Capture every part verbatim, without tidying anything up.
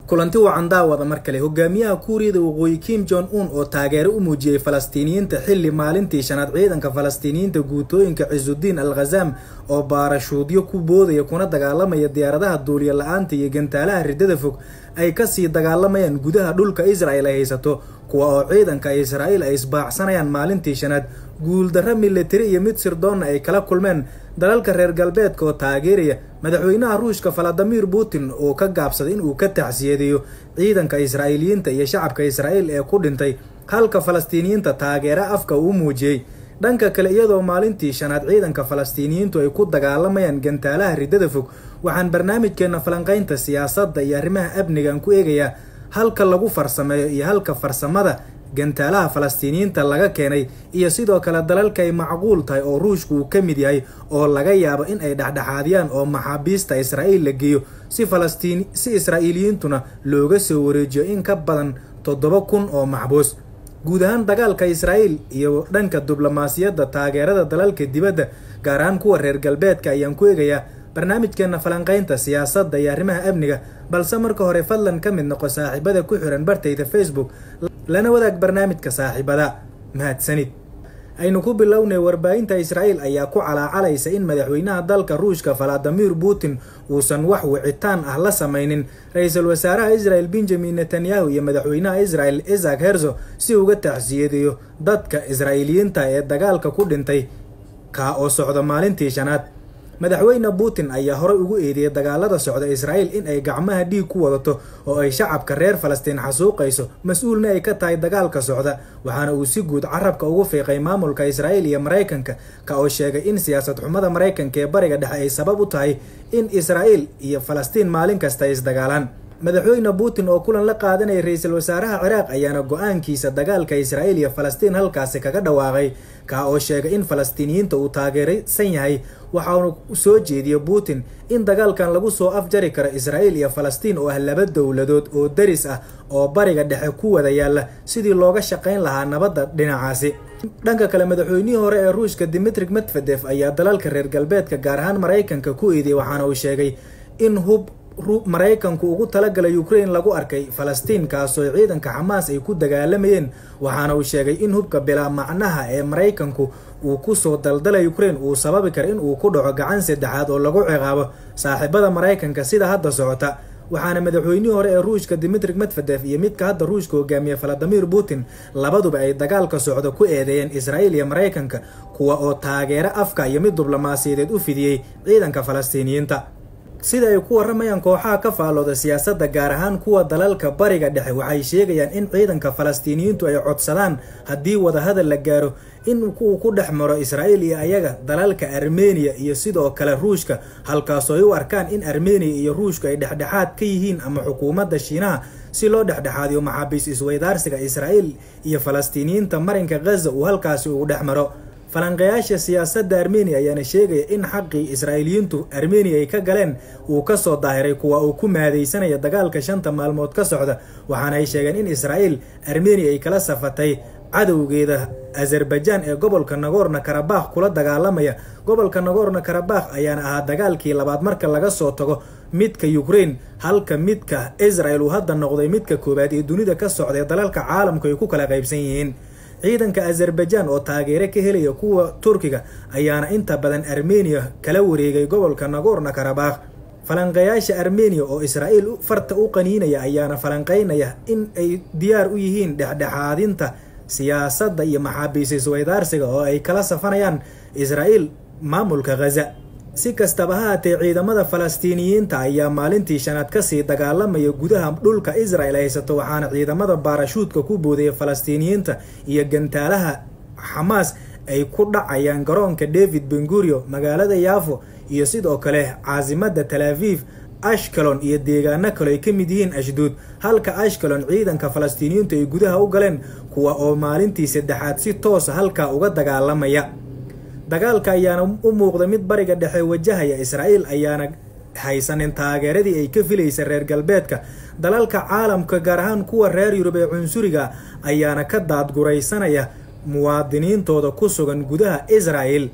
kulanti wacan daawada mar kale hogaamiyaha Kuuriyada Waqooyi Kim Jong Un oo taageero u muujiyay Falastiiniyiinta xilli maalintii shanaad ciidanka Falastiiniyiinta guutooyinka Ciizuddin al-Ghazam oo baarashuudyo ku boodaya kuna dagaalamaya diyaaradaha duuliye la'aanta iyo gantaalaha ridada fog ay ka sii dagaalamayaan gudaha dhulka Israel ay haysato kuwa oo ciidanka Israel ay isbaacsanayaan maalintii shanaad guul darro military iyo mid sirdoon ay kala kulmeen dalalka reer galbeedka oo taageeraya madaxweynaha Ruushka Vladimir Putin oo ka gaabsaday in uu ka tacsiyeeyo ciidanka Israa'iiliyiinta iyo shacabka Israel ee ku dhintay halka Falastiiniyiinta taageera afka uu muujiyay dhanka kale iyadoo maalintii shanaad ciidanka Falastiiniyiintu ay ku dagaalamayaan gantaalaha ridada fog waxaan barnaamijkeena falanqaynta siyaasadda iyo arrimaha amniga ku eegayaa halka lagu farsameeyo iyo halka farsamada gantaalaha Falastiiniyiinta laga keenay iyo sidoo kale dalalka ay macquul tahay oo Ruushku uu ka mid yahay oo laga yaabo in ay dhaxdhaxaadiyaan oo maxaabiista Israa'iil la geeyo si Falastiin si Israa'iiliyiintuna looga soo wareejiyo in ka badan toddoba kun oo maxbuus guud ahaan dagaalka Israa'iil iyo dhanka diblomaasiyadda taageerada dalalka dibadda gaar ahaan kuwa reer galbeedka ayaan ku eegayaa barnaamijkeena falanqaynta siyaasadda iyo arrimaha amniga balse marka hore fadlan ka mid noqo saaxiibada ku xiran bartayda Facebook lana wadaag barnaamijka saaxiibada mahadsanid aynu ku bilownay warbaahinta Israa'iil ayaa ku calaacalaysa in madaxweynaha dalka Ruushka Vladimir Putin uusan wax wicitaan ah la samaynin ra'iisul wasaaraha Israel Benjamin Netanyahu iyo madaxweynaha Israel Isaac Herzog si uga tacsiyeeyo dadka Israa'iiliyiinta ee dagaalka ku dhintay ka oo socda maalintii shanaad madaxweyne Putin ayaa hore ugu eedeeyay dagaalada socda Israa'iil in ay gacmaha dhiig ku wadato oo ay shacabka reer Falastiin xasuuqayso mas'uulna ay ka tahay dagaalka socda waxaana uu si guud carabka ugu fiiqay maamulka Israa'iil iyo Mareykanka ka oo sheegay in siyaasad xumada Mareykanka ee bariga dhexe ay sabab u tahay in Israa'iil iyo Falastiin maalin kasta is dagaalaan madaxweyne Putin oo kulan la qaadanay ra'iisul wasaaraha Ciraaq ayaana go'aankiisa dagaalka Israa'iil iyo Falastiin halkaas kaga dhawaaqay ka oo sheegay in Falastiiniyiinta uu taageeraysan yahay waxa uu soo jeediyay Putin in dagaalkan lagu soo afjari karo Israa'iil iyo Falastiin oo ah laba dawladood oo daris ah oo bariga dhexe ku wada yaala sidii looga shaqayn lahaa nabadda dhinacaasi dhanka kale madaxweynihii hore ee Ruushka Dmitry Medvedev ayaa dalalka reer galbeedka gaar ahaan Mareykanka ku eedeeyay waxaana uu sheegay in hub Mareykanku ugu talagalay Ukraine lagu arkay Falastiin kaasoo ciidanka Hamas ay ku dagaalamayeen waxaana uu sheegay in hubka bilaa macnaha ee Mareykanku uu ku soo daldalay Ukraine uu sababi karo in uu ku dhaco gacan saddexaad oo lagu ciqaabo saaxiibada Mareykanka sida hadda socota waxaana madaxweynihii hore ee Ruushka Dmitry Medvedev iyo midka hadda Ruushka hogaamiye Vladimir Putin labaduba ay dagaalka socda ku eedeeyeen Israa'iil iyo Mareykanka kuwa oo taageero afka iyo mid diblomaasiyadeed u fidiyay ciidanka Falastiiniyiinta sida ay ku waramayaan kooxaha ka faalooda siyaasadda gaar ahaan kuwa dalalka bariga dhexe waxay sheegayaan in ciidanka Falastiiniyiintu ay codsadaan haddii wada hadal la gaaro in uu ku dhex maro Israa'iil iyo ayaga dalalka Armenia iyo sidoo kale Ruushka halkaas oo ay u arkaan in Armenia iyo Ruushka ay dhexdhexaad ka yihiin ama xukuumadda Shiinaha si loo dhexdhexaadiyo maxaabiis isweydaarsiga Israa'iil iyo Falastiiniyiinta marinka Gaza uu halkaas ugu dhex maro falanqayaasha siyaasadda Armenia ayaana sheegaya in xaqii Israa'iiliyiintu Armenia ay ka galeen uu ka soo daahiray kuwa uu ku maadaysanaya dagaalka shanta maalmood ka socda waxaana ay sheegeen in Israa'iil Armenia ay kala safatay cadowgeeda Azerbaijan ee gobolka Nagorno-Karabakh kula dagaalamaya gobolka Nagorno-Karabakh ayaana ahaa dagaalkii labaad marka laga soo tago midka Ukraine halka midka Israel uu hadda noqday midka koobaad ee dunida ka socda dalalka caalamka ay ku kala qaybsan yihiin ciidanka Azerbaijan oo taageero ka helaya kuwa Turkiga ayaana inta badan Armenia kala wareegay gobolka Nagorno-Karabakh falanqayaasha Armenia oo Israa'iil farta u qaniinaya ayaana falanqaynaya in ay diyaar u yihiin dhexdhexaadinta siyaasadda iyo maxaabiis isweydaarsiga oo ay kala safanayaan Israa'iil maamulka Gaza si kastaba ha ahaatee ciidamada Falastiiniyiinta ayaa maalintii shanaad ka sii dagaalamaya gudaha dhulka Israa'iil haysato waxaana ciidamada baarashuudka ku boodaya Falastiiniyiinta iyo gantaalaha Hamas ay ku dhacayaan garoonka David Ben Gurion magaalada Yaafo iyo sidoo kale caasimadda Tel Aviv Ashkelon iyo deegaano kale ay ka mid yihiin Ashdod halka Ashkelon ciidanka Falastiiniyiintu ay gudaha u galeen kuwa oo maalintii saddexaad si toos ah halka uga dagaalamaya dagaalka ayaana u muuqda mid bariga dhexe wajahaya Israa'iil ayaana haysanin taageeradii ay ka filaysa reer galbeedka dalalka caalamka gaar ahaan kuwa reer Yurub ee cunsuriga ayaana ka daadguraysanaya muwaadiniintooda ku sugan gudaha Israa'iil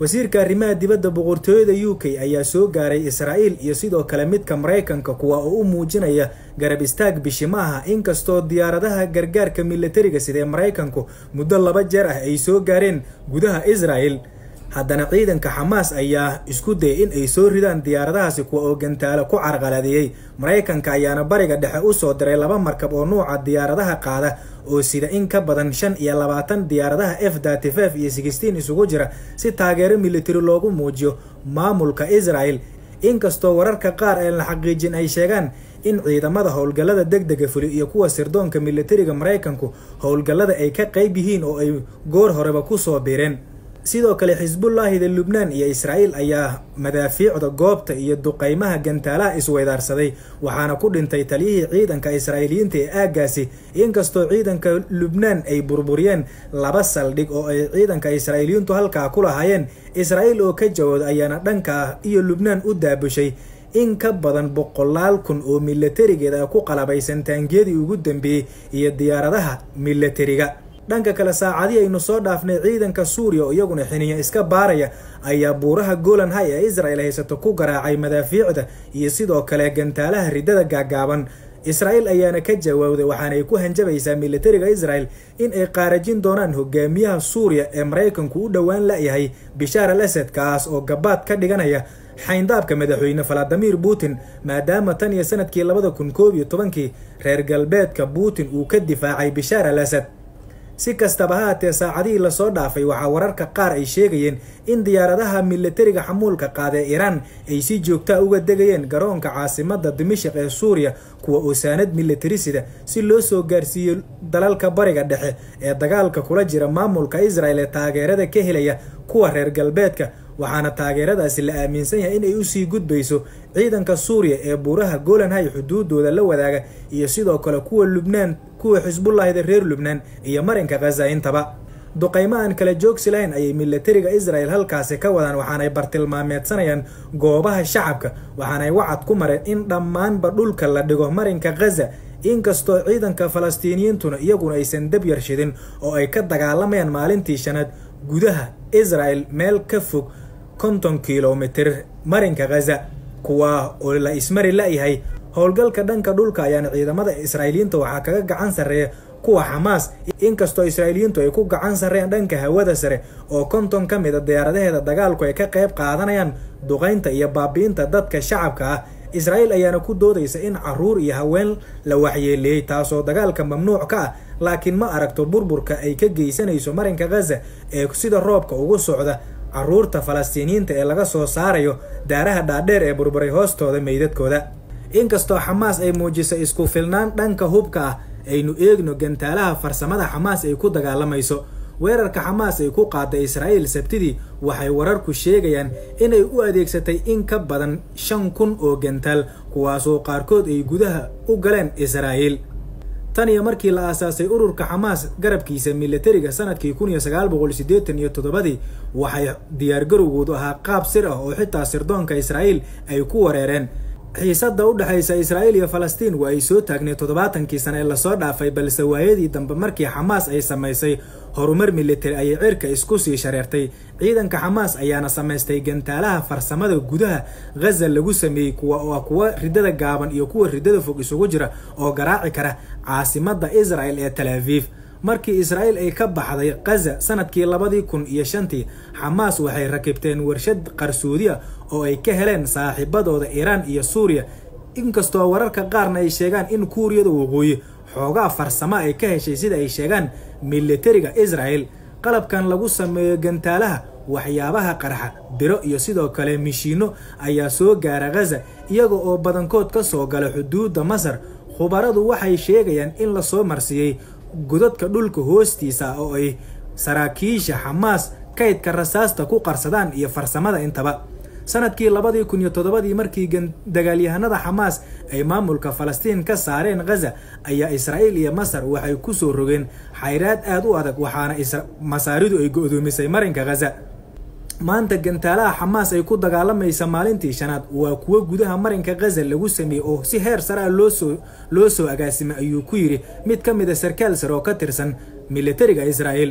wasiirka arrimaha dibadda boqortooyada U K ayaa soo gaaray Israa'iil iyo sidoo kale midka Mareykanka kuwa oo u muujinaya garab istaag bishimaha inkastoo diyaaradaha gargaarka militariga sida Mareykanku muddo laba jeer ah ay soo gaareen gudaha Israa'iil. haddana ciidanka Xamaas ayaa isku day in ay soo ridaan diyaaradahaasi kuwa oo gantaalo ku carqaladeeyay. Mareykanka ayaana bariga dhexe u soo diray laba markab oo nuuca diyaaradaha qaada oo sida in ka badan shan iyo labaatan diyaaradaha F thirty-five iyo sixteen isugu jira si taageero militari loogu muujiyo maamulka Israa'iil. inkastoo wararka qaar ee la xaqiijin ay sheegaan in ciidamada howlgallada degdega fuli iyo kuwa sirdoonka militariga Mareykanku howlgallada ay ka qayb yihiin oo ay goor horeba ku soo biireen. sidoo kale Xisbullahida Lubnaan iyo Israa'iil ayaa madaafiicda goobta iyo duqeymaha gantaalaha isweydaarsaday waxaana ku dhintay taliyihii ciidanka Israa'iiliyiinta ee aagaasi. inkastoo ciidanka Lubnaan ay burburiyeen laba saldhig oo ay ciidanka Israa'iiliyiintu halkaa ku lahaayeen, Israa'iil oo ka jawaabay ayaana dhanka iyo Lubnaan u daabushay in ka badan boqolaal kun oo militarigeeda ku qalabaysan taangiyadii ugu dambeeyay iyo diyaaradaha militariga. dhanka kale saacadii aynu soo dhaafnay ciidanka Suuriya oo iyaguna xiniya iska baaraya ayaa buuraha Golan High ee Israa'iil haysato ku garaacay madaafiicda iyo sidoo kale gantaalaha ridada gaagaaban. Israa'iil ayaana ka jawaabay waxaana ay ku hanjabaysaa militariga Israa'iil in ay qaarajin doonaan hogaamiyaha Suuriya ee Mareykanku u dhawaan la yahay Bashar al-Assad kaas oo gabaad ka dhiganaya xayndaabka madaxweyne Vladimir Putin maadaama tan iyo sanadkii laba kun koob iyo toban reer galbeedka Putin uu ka difaacay Bashar al-Assad. si kastaba ha ahaatee saacadihii la soo dhaafay waxaa wararka qaar ay sheegayeen in diyaaradaha militariga xamuulka qaada ee Iran ay si joogta uga degayeen garoonka caasimadda Dimashq ee Suuriya kuwa oo saanad militari sida si loo soo gaarsiiyo dalalka bariga dhexe ee dagaalka kula jira maamulka Israa'iil ee taageerada ka helaya kuwa reer galbeedka. waxaana taageeradaasi la aaminsan yahay in ay u sii gudbayso ciidanka Suuriya ee buuraha Golan High xuduudooda la wadaaga iyo sidoo kale kuwa Lubnaan kuwa Xisbullahida reer Lubnaan iyo marinka Gaza intaba. duqeymahan kala joogsi lahayn ayay militariga Israa'iil halkaasi ka wadaan waxaana ay bartilmaameedsanayaan goobaha shacabka waxaana ay wacad ku mareen in dhammaanba dhulka la dhigo marinka Gaza. inkastoo ciidanka Falastiiniyiintuna iyaguna aysan dab yar shidin oo ay ka dagaalamayaan maalintii shanaad gudaha Israa'iil meel ka fog konton kiiloomitir marinka Gaza kuwa oo la ismari la yahay. howlgalka dhanka dhulka ayaana ciidamada Israa'iiliyiinta waxaa kaga gacan sareeya kuwa Xamaas inkastoo Israa'iiliyiintu ay ku gacan sareen dhanka hawada sare oo konton ka mid ah diyaaradaheeda dagaalku ay ka qayb qaadanayaan duqeynta iyo baabi'inta dadka shacabka ah. Israa'iil ayaana ku doodaysa in caruur iyo haween la waxyeeleeyay taasoo dagaalka mamnuuc ka ah laakiin ma aragto burburka ay ka geysanayso marinka Gaza ee sida roobka ugu socda caruurta Falastiiniyiinta ee laga soo saarayo daaraha dhaadheer ee burburay hoostooda meydadkooda. inkastoo Xamaas ay muujisay isku filnaan dhanka hubka ah aynu eegno gantaalaha farsamada Xamaas ay ku dagaalamayso. weerarka Xamaas ay ku qaaday Israa'iil Sabtidii waxay wararku sheegayaan inay u adeegsatay in ka badan shan kun oo gantaal kuwaas oo qaarkood ay gudaha u galeen Israa'iil. tan iyo markii la aasaasay ururka Xamaas garabkiisa militariga sanadkii kun iyo sagaal boqol siddeetan iyo toddoba waxay diyaar garowgoodu ahaa qaab sir ah oo xitaa sirdoonka Israa'iil ay ku wareereen. xiisadda u dhaxaysa Israa'iil iyo Falastiin waa ay soo taagnay toddobaatankii sano ee la soo dhaafay balse waayadii dambe markii Xamaas ay samaysay horumar militari ay cirka isku sii shareertay. ciidanka Xamaas ayaana samaystay gantaalaha farsamada gudaha Gaza lagu sameeyay kuwa oo kuwa ridada gaaban iyo kuwa ridada fog isugu jira oo garaaci kara caasimadda Israa'iil ee Tel Aviv. markii Israa'iil ay ka baxday Gaza sanadkii laba kun iyo shan Xamaas waxay rakibteen warshad qarsoodi ah oo ay ka heleen saaxiibadooda Iran iyo Suuriya. inkastoo wararka qaarna ay sheegaan in Kuuriyada Waqooyi xoogaa farsamo ay ka heshay sida ay sheegaan militariga Israa'iil. qalabkan lagu sameeyo gantaalaha waxyaabaha qarxa biro iyo sidoo kale mishiino ayaa soo gaara Gaza iyaga oo badankood ka soo gala xuduudda Masar. khubaradu waxay sheegayaan in la soo marsiyay godadka dhulka hoostiisa oo ay saraakiisha Xamaas kaydka rasaasta ku qarsadaan iyo farsamada intaba. sanadkii laba kun iyo toddoba markii dagaalyahanada Xamaas ay maamulka Falastiin ka saareen Gaza ayaa Israa'iil iyo Masar waxay ku soo rogeen xayraad aad u adag waxaana Masaaridu ay go'doomisay marinka Gaza. maanta gantaalaha Xamaas ay ku dagaalamaysa maalintii shanaad waa kuwa gudaha marinka Gaza lagu sameeyay oo si heer sare loo soo loo soo agaasimay ayuu ku yiri mid ka mid ah sarkaal sare oo ka tirsan militariga Israa'iil.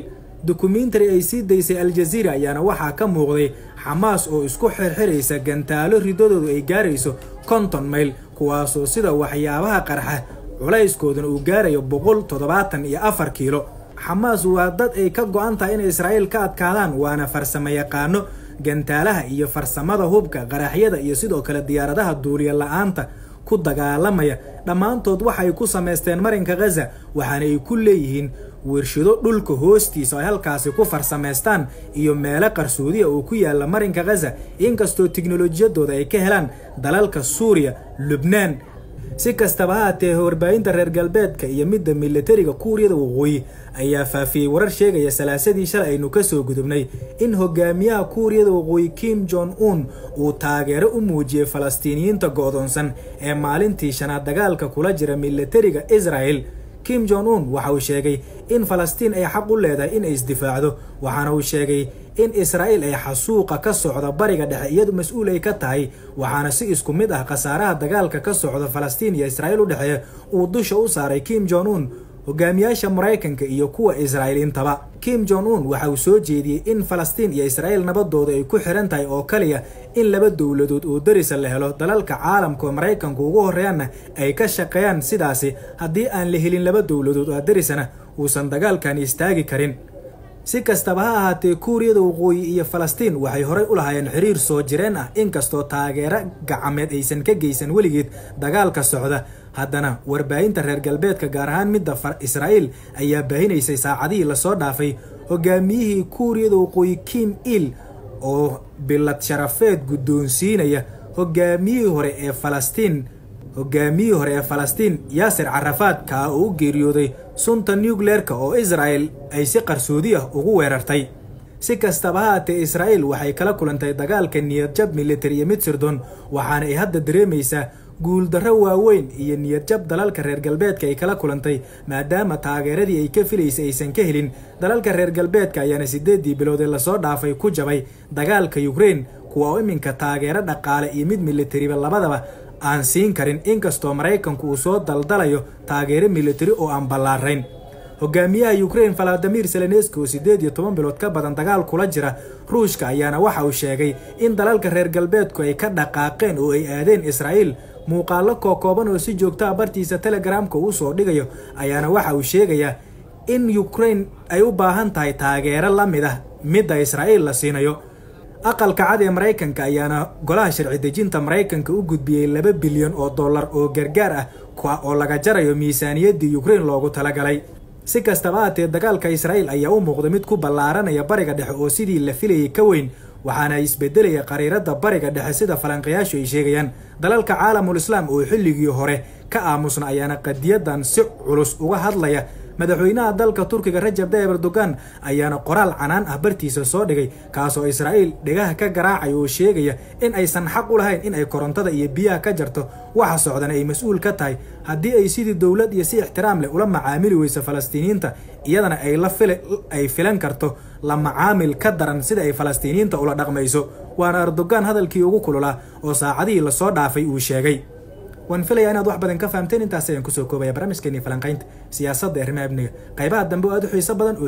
documentary ay sii daysay Al Jazeera ayaana waxaa ka muuqday Xamaas oo isku xirxiraysa gantaalo ridadoodu ay gaarayso konton mayl kuwaasoo sida waxyaabaha qarxa culayskooduna uu gaarayo boqol toddobaatan iyo afar kiilo. Xamaas waa dad ay ka go'an tahay in Israa'iil ka adkaadaan waana farsamo yaqaano gantaalaha iyo farsamada hubka qaraxyada iyo sidoo kale diyaaradaha duuliye la'aanta ku dagaalamaya dhamaantood waxay ku sameysteen marinka Gaza waxaana ay ku leeyihiin warshado dhulka hoostiisa ay halkaas ku farsameystaan iyo meelo qarsoodi ah oo ku yaala marinka Gaza inkastoo tiknoolajiyadooda ay ka helaan dalalka Suuriya, Lubnaan. si kastaba ha ahaatee warbaahinta reer galbeedka iyo midda militariga Kuuriyada Waqooyi ayaa faafiyay warar sheegaya salaasadii shalay aynu ka soo gudubnay in hogaamiyaha Kuuriyada Waqooyi Kim Jong Un uu taageero u muujiyay Falastiiniyiinta go'doonsan ee maalintii shanaad dagaalka kula jira militariga Israel. Kim Jong Un waxa uu sheegay in Falastiin ay xaq u leedahay in ay isdifaacdo waxaana uu sheegay in Israel ay xasuuqa ka socda bariga dhexe iyadu mas'uul ay ka tahay waxaana si isku mid ah qasaaraha dagaalka ka socda Falastiin iyo Israel u dhaxeeya uu dusha u saaray Kim Jong Un hogaamiyaasha Mareykanka iyo kuwa Israel intaba. Kim Jong Un waxa uu soo jeediyay in Falastiin iyo Israel nabadooda ay ku xiran tahay oo kaliya in laba dawladood oo daris la helo dalalka caalamka oo Mareykanku ugu horeeyana ay ka shaqeeyaan sidaasi haddii aan la helin laba dawladood oo darisana uusan dagaalkan istaagi karin. si kastaba ha ahaatee Kuuriyada Waqooyi iyo Falastiin waxay horey u lahaayeen xiriir soo jireen ah inkastoo taageero gacameed aysan ka geysan weligeed dagaalka socda. haddana warbaahinta reer galbeedka gaar ahaan midda Israel ayaa baahinaysay saacadihii la soo dhaafay hogaamiyihii Kuuriyada Waqooyi Kim Il oo bilad sharafeed guddoonsiinaya hogaamiyihii hore ee Falastiin hogaamiyihii hore ee Falastiin Yasser Arafat ka oo geeriyooday sunta nuclearka oo Israel ay si qarsoodi ah ugu weerartay. si kastaba ha ahaatee Israel waxay kala kulantay dagaalka niyad jab military iyo mid sirdoon waxaana ay hadda dareemaysaa guul darro waaweyn iyo niyad jab dalalka reer galbeedka ay kala kulantay maadaama taageeradii ay ka filaysay aysan ka helin. dalalka reer galbeedka ayaana sideedii bilood ee la soo dhaafay ku jabay dagaalka Ukraine kuwa oo iminka taageero dhaqaale iyo mid military labadaba aan siin karin inkastoo Mareykanku uu soo daldalayo taageero military oo aan ballaarayn. hogaamiyaha Ukraine Volodymyr Zelensky oo sideed iyo toban bilood ka badan dagaal kula jira Ruushka ayaana waxa uu sheegay in dalalka reer galbeedku ay ka dhaqaaqeen oo ay aadeen Israel. muuqaalo kooban oo si joogto ah bartiisa Telegramka uu soo dhigayo ayaana waxa uu sheegayaa in Ukraine ay u baahan tahay taageero la mid ah midda Israel la siinayo. aqalka cad ee Mareykanka ayaana golaha sharci dejinta Mareykanka u gudbiyay laba bilyan oo dollar oo gargaar ah oo laga jarayo miisaaniyadii Ukraine loogu talagalay. si kastaba ha ahaatee dagaalka Israel ayaa u muuqda mid ku ballaaranaya bariga dhexe oo sidii la filayay ka weyn waxaana isbedelaya qariirada bariga dhexe sida falanqayaashu ay sheegayaan. dalalka caalamul islaam oo xilligii hore ka aamusna ayaana qadiyadan si culus uga hadlaya. madaxweynaha dalka Turkiga Rajab Tayyip Erdogan ayaana qoraal canaan ah bartiisa soo dhigay kaasoo Israel dhigaha ka garaacay oo sheegaya in aysan xaq u lahayn in ay korontada iyo biyaha ka jarto waxa socdana ay mas'uul ka tahay haddii ay sidii dawlad iyo si ixtiraam leh ula macaamili weyso Falastiiniyiinta iyadana ay la fil ay filan karto la macaamil ka daran sida ay Falastiiniyiinta ula dhaqmayso. waana Erdogan hadalkii ugu kululaa oo saacadihii la soo dhaafay uu sheegay. waan filayaa inaad wax badan ka fahamteen intaas ayaan kusoo koobaya barnaamijkeennii falanqaynta siyaasadda arrimaha amniga qaybaha dambe oo aad u xiiso badan